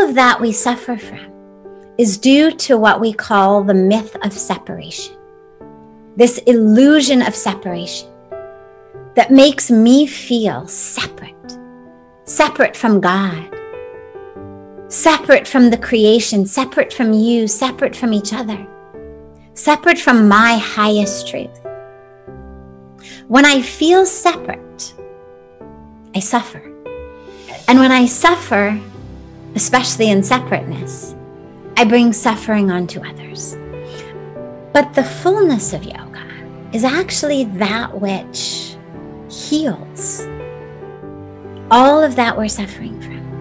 of that we suffer from is due to what we call the myth of separation. This illusion of separation that makes me feel separate, separate from God, separate from the creation, separate from you, separate from each other, separate from my highest truth. When I feel separate, I suffer. And when I suffer, especially in separateness, I bring suffering onto others. But the fullness of yoga is actually that which heals all of that we're suffering from.